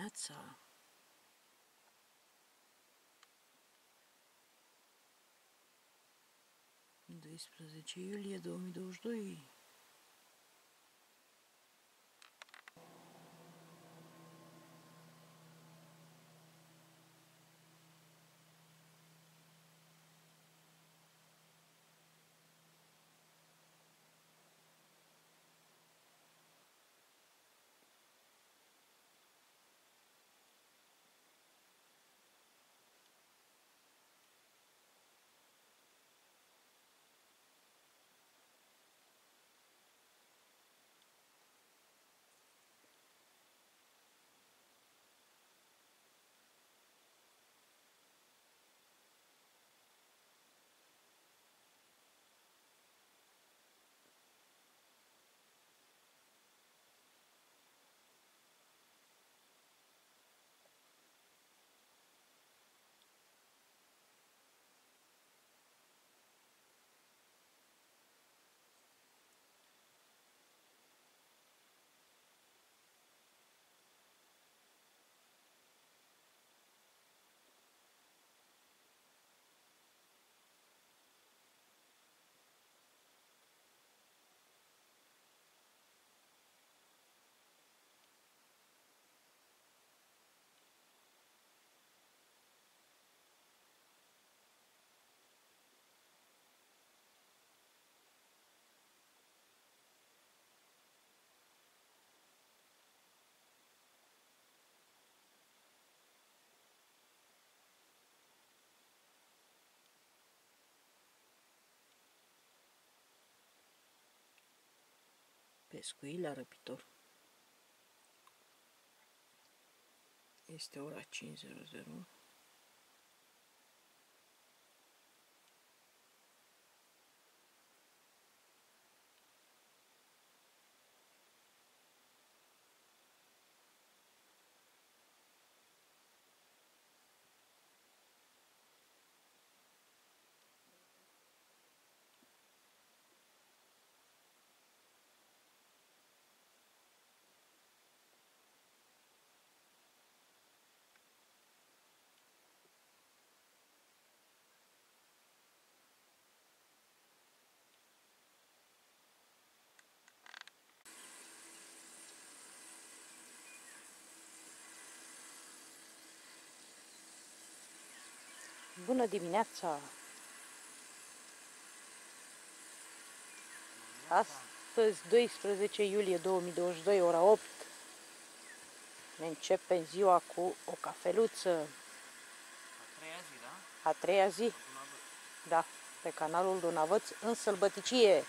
dimineața! 12 iulie 2022. Pescuit la răpitor. Este ora 5:00. Bună dimineața! Astăzi, 12 iulie 2022, ora 8, ne începem ziua cu o cafeluță. A treia zi, da? A treia zi, da, pe canalul Dunavăț, în sălbăticie.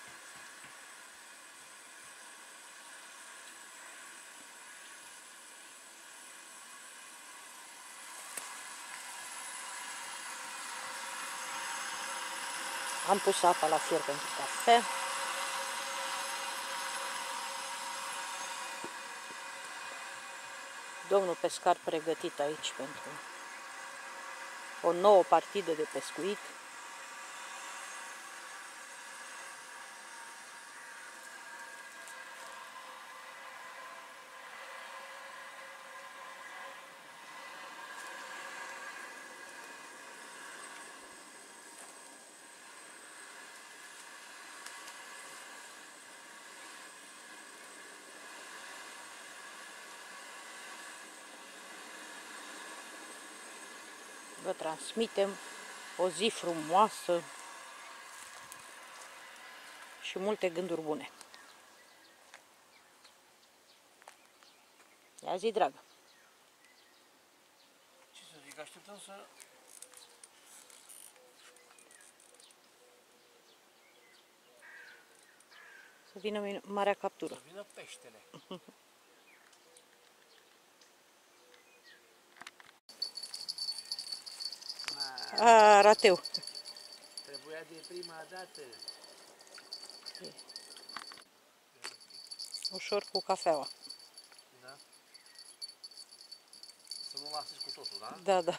Am pus apa la fier pentru cafea. Domnul pescar pregătit aici pentru o nouă partidă de pescuit. Vă transmitem o zi frumoasă și multe gânduri bune. Ia zi, dragă. Ce să zic, așteptăm să... Să vină marea captură. Să vină peștele. A, rateu. Trebuia de prima dată. Ușor cu cafeaua. Da? Să nu lasiți cu totul, da? Da, da.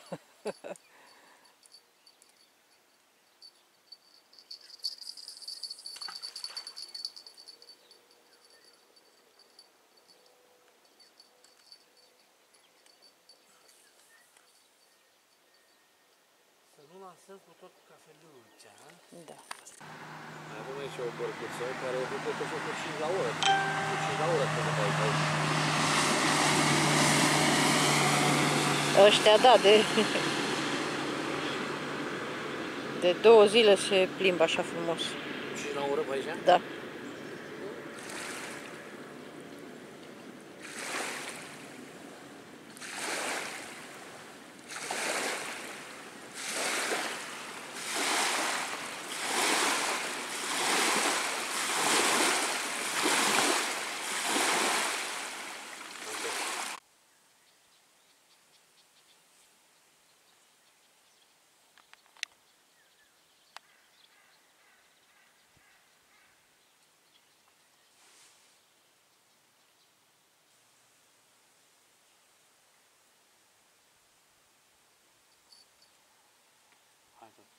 masă cu tot cafeluța. Da. Mai avem aici o bărcuță care o ducă cu 5 la oră. Cu 5 la oră trebuie să dai aici. Ăștia, da, de 2 zile se plimbă așa frumos. 5 la oră pe aici? Da. Hai tot.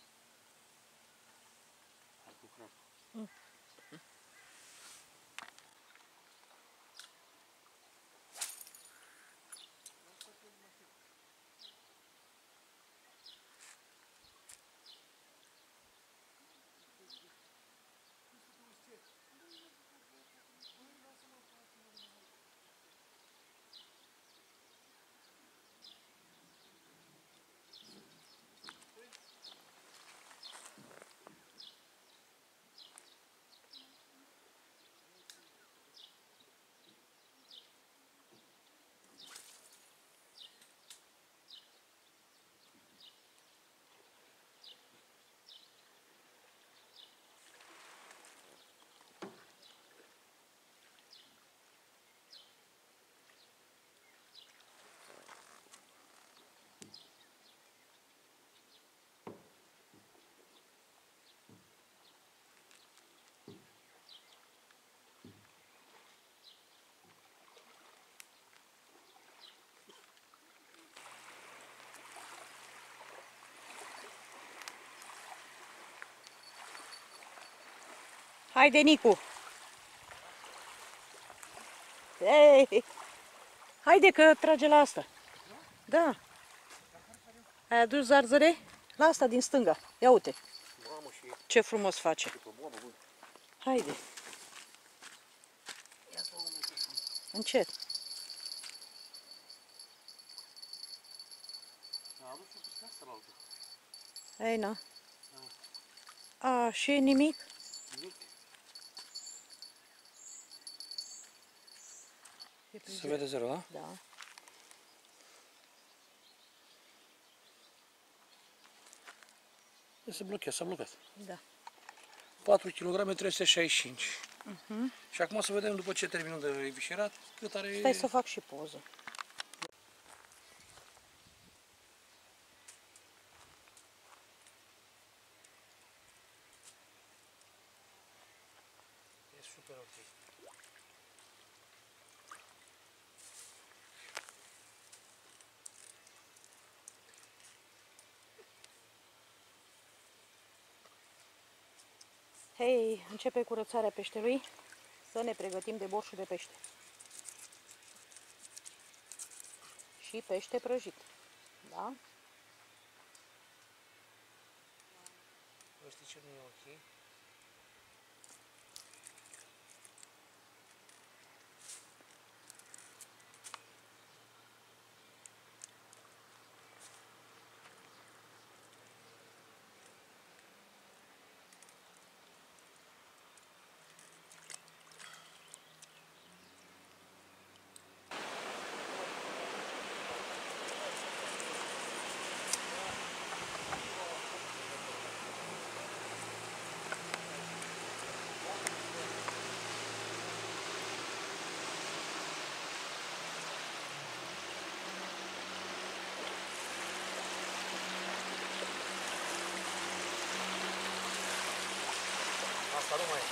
Hai cu crap. Haide, Nicu! Ei! Haide că trage la asta. Da. Ai adus zarzăre? La asta din stânga. Ia uite. Mamă, și Ce frumos face. pe boabă, bă. Haide. Încet. A adus și pe asta la altă. Ei, na. A, și nimic? Nimic. E pe Se vede zero, da? Da. Se blochează, s-a blocat. Da. 4 kg 365. Și acum să vedem după ce terminăm de evișerat cât are... Stai să fac și poză. E super ok. Hei, începe curățarea peștelui. Să ne pregătim de borșul de pește. Și pește prăjit. Da? Știi ce nu e ok? Asta nu mai e.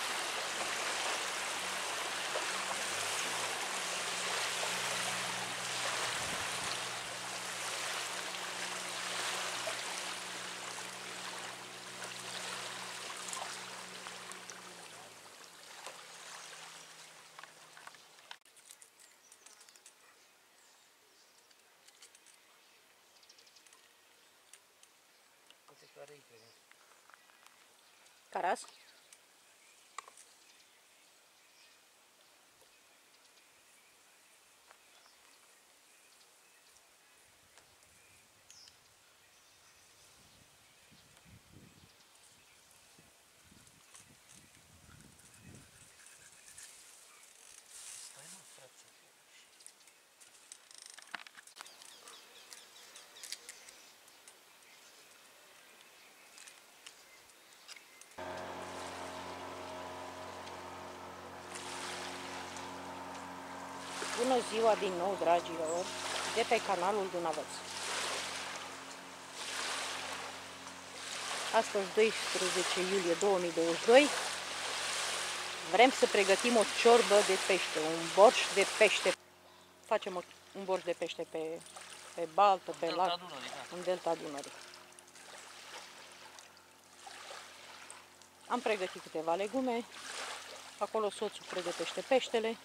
Carei, cred. Caras? Stai mă, frate. Bună ziua din nou, dragilor, de pe canalul Dunavăț. Astăzi, 12 iulie 2022, vrem să pregătim o ciorbă de pește, un borș de pește. Facem un borș de pește pe baltă, pe lac, în delta Dunării. Am pregătit câteva legume, acolo soțul pregătește peștele.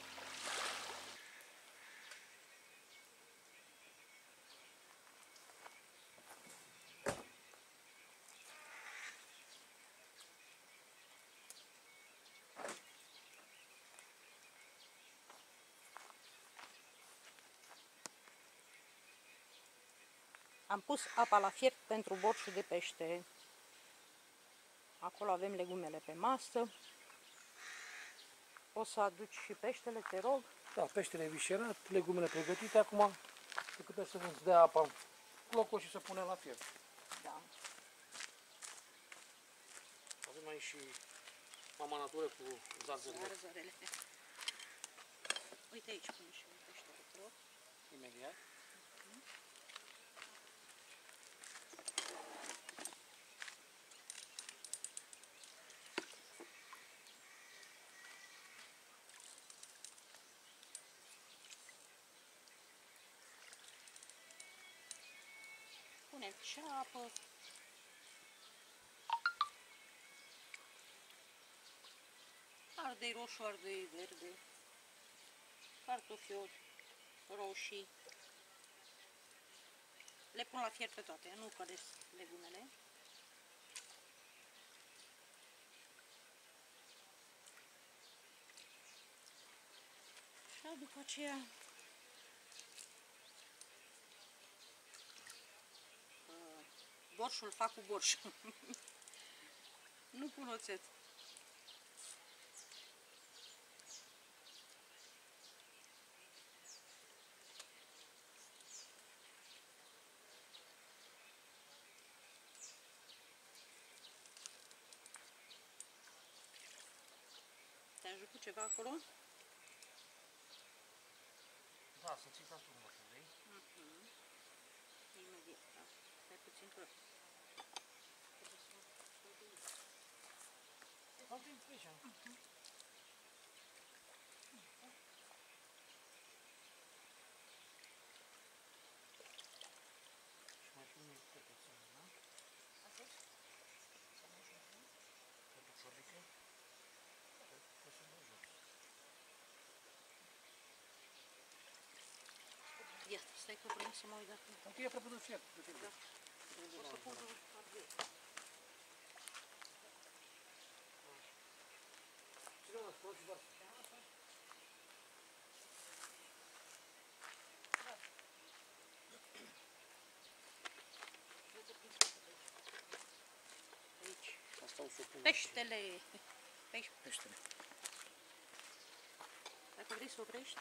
Am pus apa la fiert pentru borșul de pește. Acolo avem legumele pe masă. O să aduci și peștele, te rog. Da, peștele e vișerat, legumele pregătite. Acum, decât să îți dea apa în locul și să punem la fiert. Da. Avem aici și mama natură cu zarzările. Zarzărele. Uite aici pune și peștele, te rog. Imediat. Punem ceapă. Ardei roșu, ardei verde. Cartofiori roșii. Le pun la fiert pe toate, nu cădesc legumele. Și după aceea borșul fac cu borș. Nu pun oțet. Te ajut cu ceva acolo? Da, să ții casul, mă, vrei? Imediat, da. Stai puțin că... Am prin aici. Și mai pun un căpățân, da? Căpățorică. Să mă ajut. Ia, stai că vrem să mă uit dacă... Ok, e aproape de fiert. Da. O să pun ardei. Ține mă, spun și doar. Aici. Asta o să pun. Peștele. Peștele. Dacă vrei să oprești.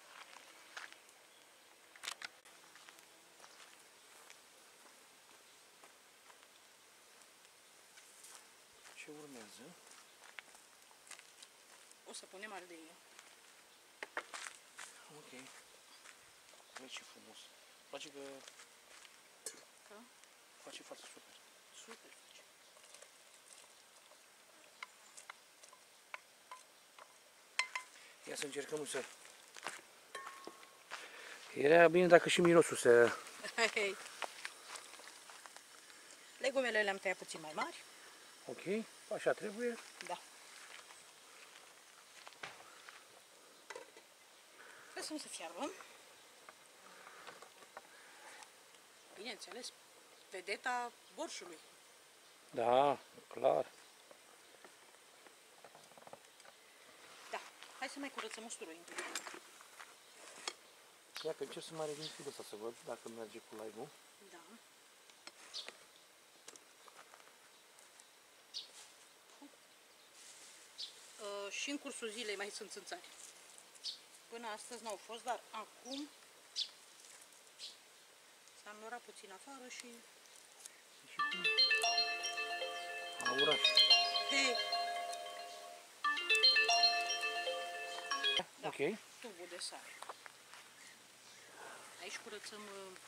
Ce urmează? O să punem ardei. Ok. Vezi ce frumos. Place că Da? face față super. Super. Ia să încercăm să... Era bine dacă și mirosul se... Legumele le-am tăiat puțin mai mari. Ok, așa trebuie. Da. Lăsăm să fiarbă. Bineînțeles, vedeta borșului. Da, clar. Da. Hai să mai curățăm usturoi. Ia că încerc să mai revin cu ăsta să văd dacă merge cu live-ul. Da. Și în cursul zilei mai sunt țânțari. Până astăzi n-au fost, dar acum s-a înnorat puțin afară și... La oraș. Hei! Da, Ok. tubul de sare. Aici curățăm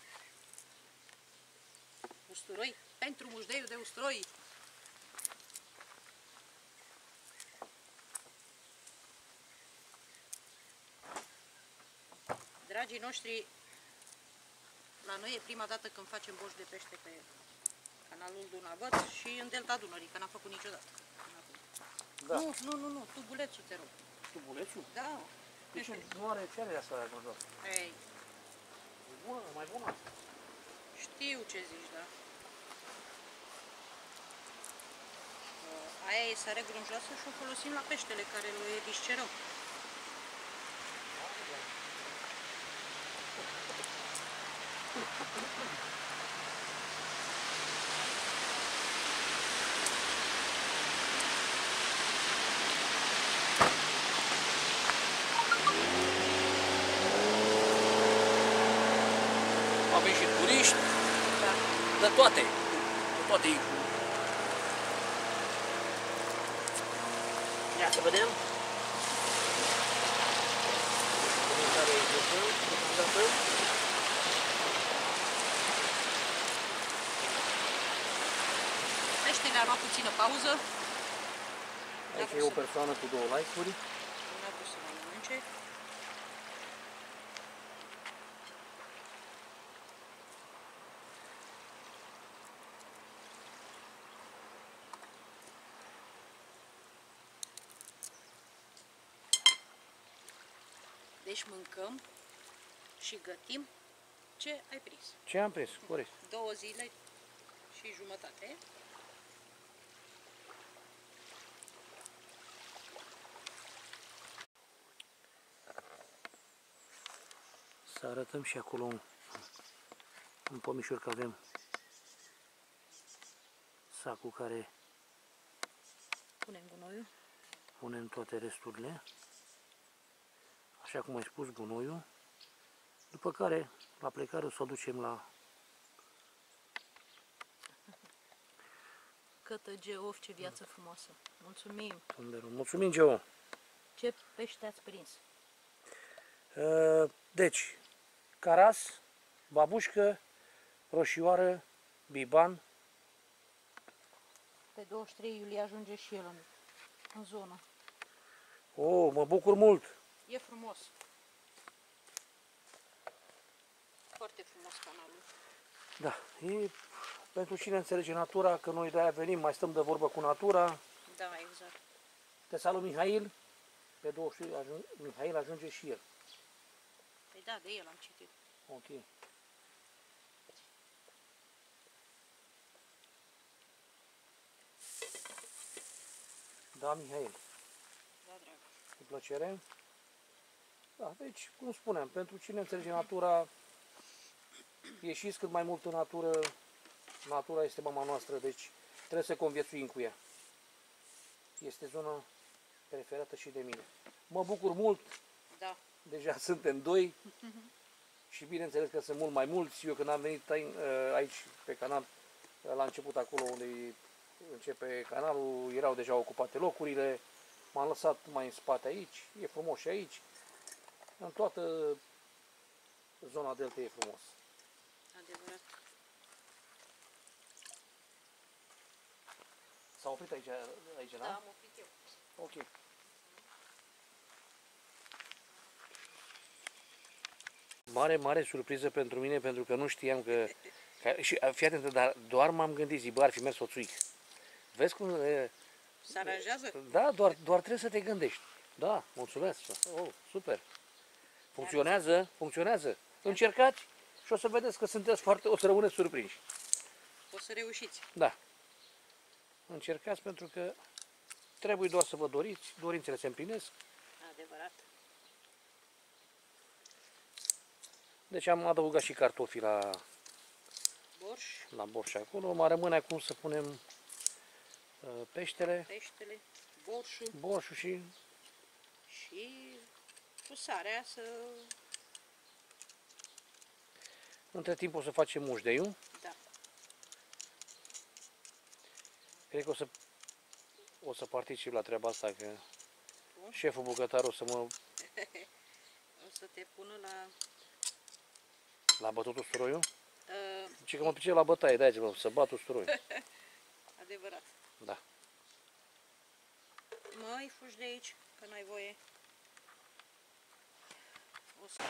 usturoi pentru mușdeiul de usturoi. Dragii noștri, la noi e prima dată când facem borș de pește pe canalul Dunavăț și în delta Dunării, că n-am făcut niciodată. Da. Nu, tubulețul, te rog. Tubulețul? Da. Deci nu are cererea asta la gândul. Ei, E bună, mai bună. știu ce zici, da. Aia e sare grunjoasă și o folosim la peștele care îl discerăm. Avem și turiști, Da. de toate. De toate. Ia să vedem. Care e jocul? Peștele a luat puțină pauză. Aici e o persoană cu 2 like-uri. N-a vrut să mai mănânce. Deci mâncăm și gătim ce ai prins. Ce am prins? Corect. 2 zile și jumătate. Să arătăm și acolo un pomișor că avem sacul care Punem gunoiul. punem toate resturile. Așa cum ai spus, gunoiul. După care, la plecare, o să o ducem la Cătă Geof, ce viață frumoasă. Mulțumim. Tunderul. Mulțumim, Geo! Ce pește ați prins? Deci, caras, babușcă, roșioară, biban. Pe 23 iulie ajunge și el în zonă. Oh, mă bucur mult! E frumos. Foarte frumos canalul. Da, e pentru cine înțelege natura, că noi de-aia venim, mai stăm de vorbă cu natura. Da, exact. Te salut, Mihail. Pe 23 Mihail ajunge și el. Păi da, de el am citit. Ok. Da, Mihail. Da, dragă. Cu plăcere. Da, deci, cum spuneam, pentru cine înțelege natura, ieșiți cât mai mult în natură. Natura este mama noastră, deci trebuie să conviețuim cu ea. Este zona preferată și de mine. Mă bucur mult, Da. deja suntem 2 și bineînțeles că sunt mult mai mulți. Eu când am venit aici pe canal, la început acolo unde începe canalul, erau deja ocupate locurile. M-am lăsat mai în spate aici, e frumos și aici. În toată zona delta e frumos. Adevărat. S-a oprit aici, Da, am oprit eu. Ok. Mare surpriză pentru mine, pentru că nu știam și fii atentă, dar doar m-am gândit, zic, bă, ar fi mers soțuic. Vezi cum... Se aranjează? Da, doar trebuie să te gândești. Da, mulțumesc. Oh, super. Funcționează. Încercați și o să vedeți că sunteți o să rămâneți surprinși. O să reușiți. Da. încercați pentru că trebuie doar să vă doriți, dorințele se împlinesc. Adevărat. Deci am adăugat și cartofii Borș, la borș acolo. Mai rămâne acum să punem peștele, peștele, borșul borșul și și cu sarea să... între timp o să facem mușdeiul. Da. Cred că o să particip la treaba asta, că Bun. șeful bucătar o să mă... O să te pună La bătut usturoiul? uh, Zice că mă pricep la bătaie, de-aia mă, să bat usturoiul. adevărat. Da. Măi, fugi de aici, că n-ai voie. O să...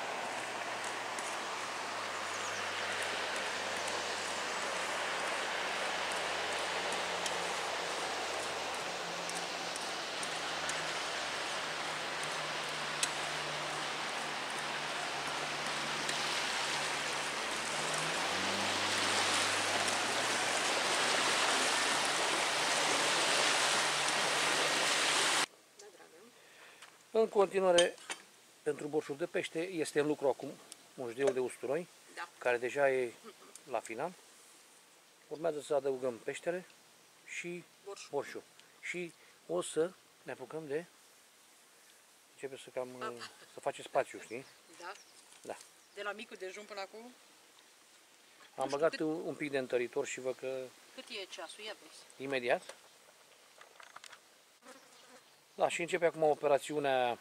Da, dragă. În continuare, pentru borșul de pește, este în lucru acum mușdeiul de usturoi, Da. care deja e la final. Urmează să adăugăm peștele și borșul. Și o să ne apucăm de... Începe să să face spațiu, știi? Da. Da. De la micul dejun până acum, Am băgat un pic de întăritor și văd că cât e ceasul? Ia vezi. imediat. Da, și începe acum operațiunea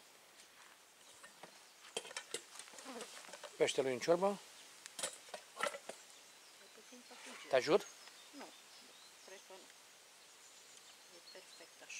peștelui în ciorbă. Te ajut? Nu, cred că nu. E perfect așa.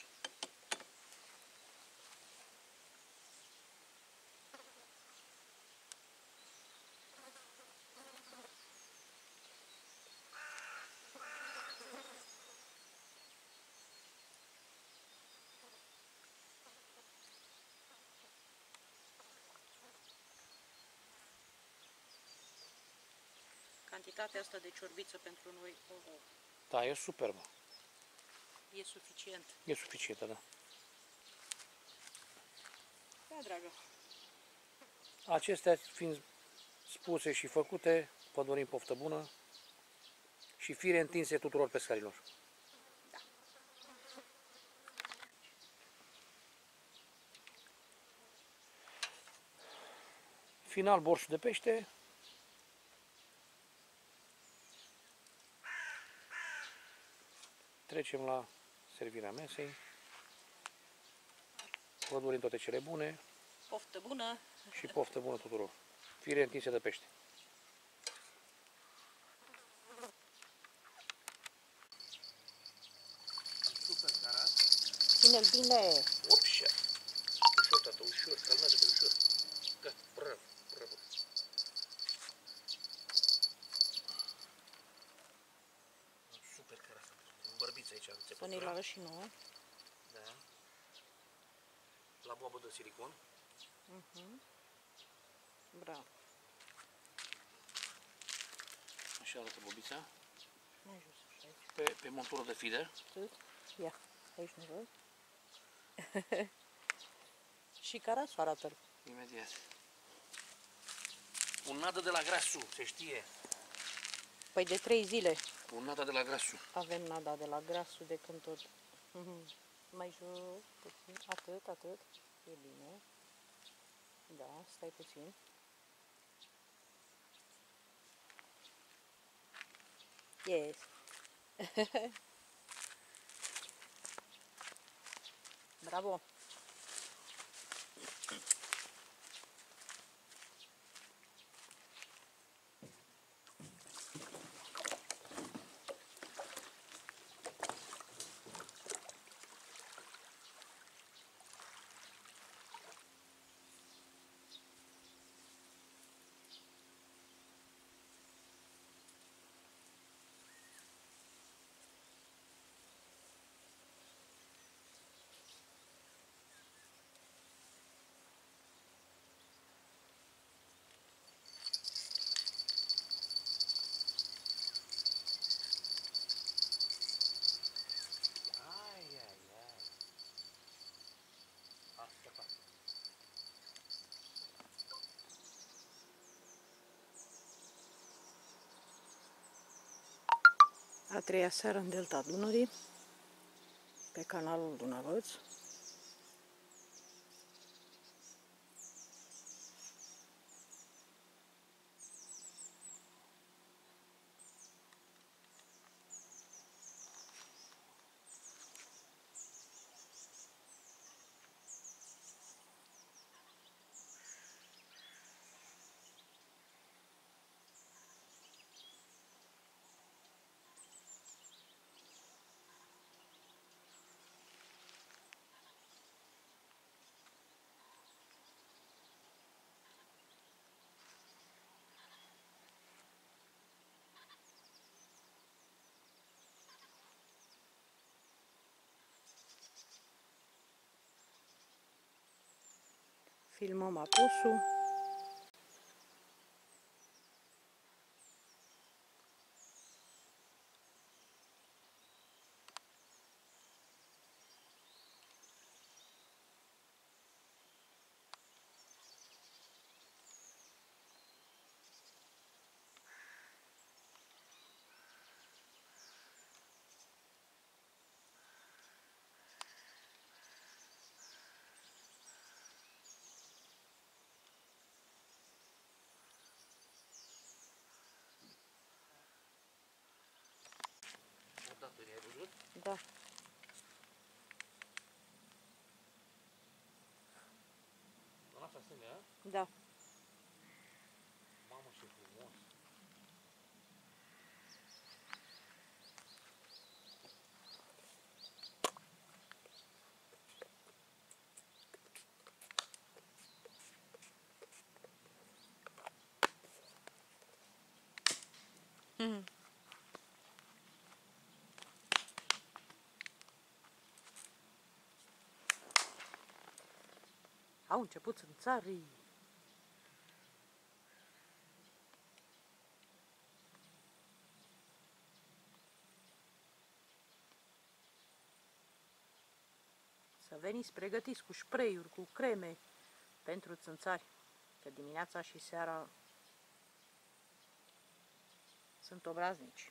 Cantitatea asta de ciorbiță pentru noi Da, e superbă. e suficient. E suficientă, da. Da, dragă. Acestea fiind spuse și făcute, vă dorim poftă bună și fire întinse tuturor pescarilor. Da. Final, borș de pește. Trecem la servirea mesei. Vă dorim toate cele bune Poftă bună! și poftă bună tuturor. Fire întinse de pește. Super carat. Ține-l bine! Opșa! Ușor, tată, ușor, calmează-te ușor. Gata, bravo, bravo. Super carat. Bărbiți aici, Să ne-l arăți și nouă. Da. La boabă de silicon. Bravo. Așa arată bobița. Mai jos, așa aici. Pe montură de feeder. Atât. Ia, aici ne văd. Și carasul arată-l. Imediat. Un nadă de la grasu, se știe. Păi de 3 zile Un nadă de la grasu. avem nada de la grasul de când tot. Mai jos, puțin, atât, atât. E bine. Da, stai puțin. Yes. Bravo. A treia seară în delta Dunării, pe canalul Dunăvăț. Filmăm apusul. Da. Da. Mamă, ce frumos! Au început țânțarii. Să veniți pregătiți cu spray-uri, cu creme pentru țânțari, că dimineața și seara sunt obraznici.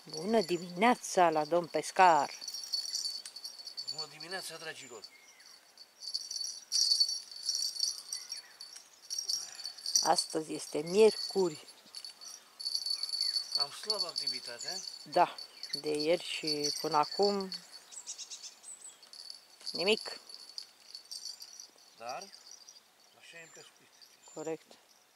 Bună dimineața la domn pescar! Bună dimineața, dragilor! Astăzi este miercuri. Am slabă activitatea. Da, de ieri și până acum nimic. Dar așa e în pescuit. Corect.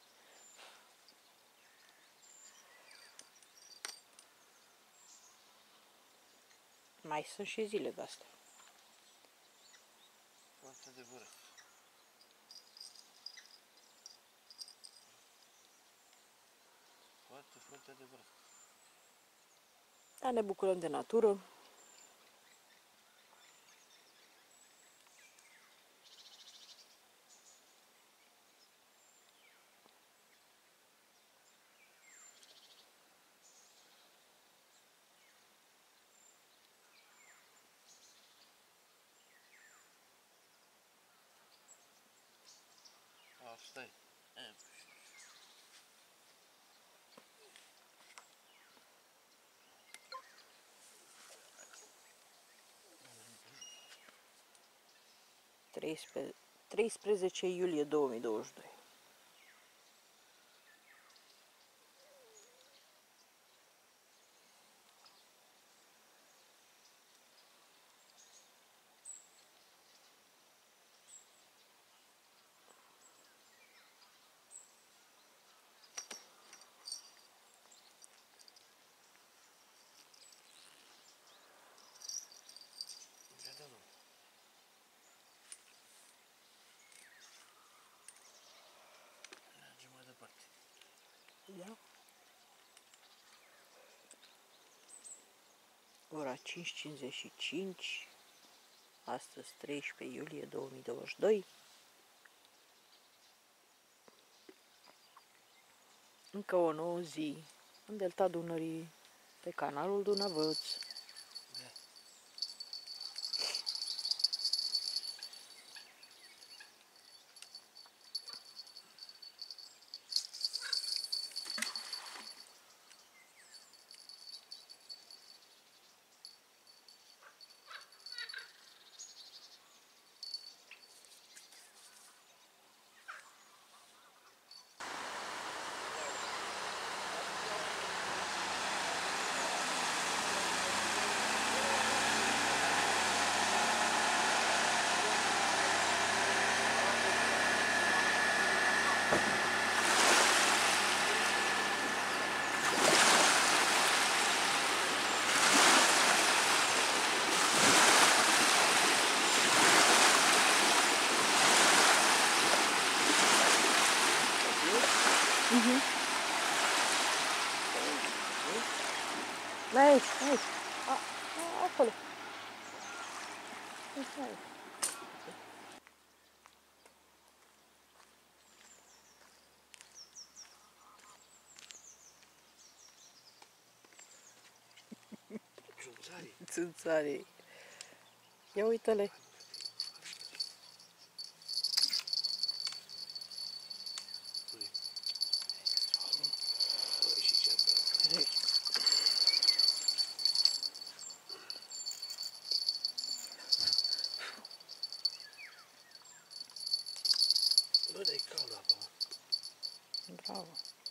Mai sunt și zile de astea. Foarte adevărat. Foarte adevărat. Dar ne bucurăm de natură. Asta e. 13 iulie 2022. Mergem mai departe. Da? Ora 5:55, astăzi 13 iulie 2022. Încă o nouă zi în delta Dunării, pe canalul Dunăvăț. Da. Aici, aici. Acolo. Țunțarii. Țânțarii. Ia uite-le. Bă, dar e cald apa. Bravo.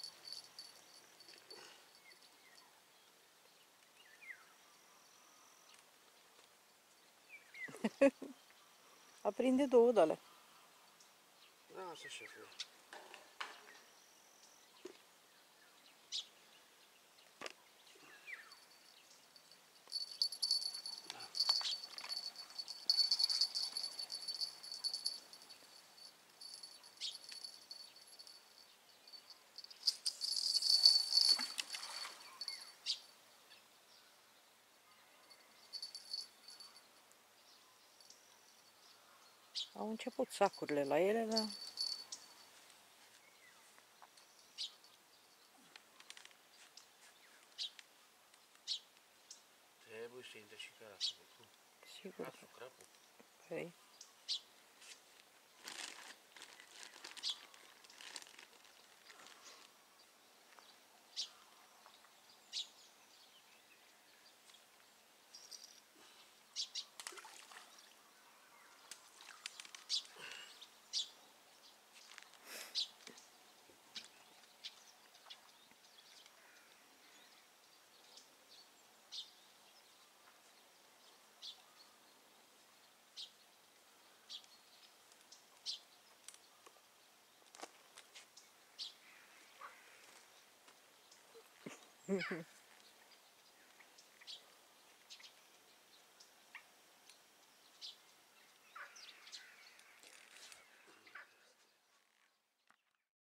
Aprinde două de alea. Lasă, șefule. Au început sacurile la ele, dar Trebuie să intre și carasul. sigur. Crasul, crapul. Păi.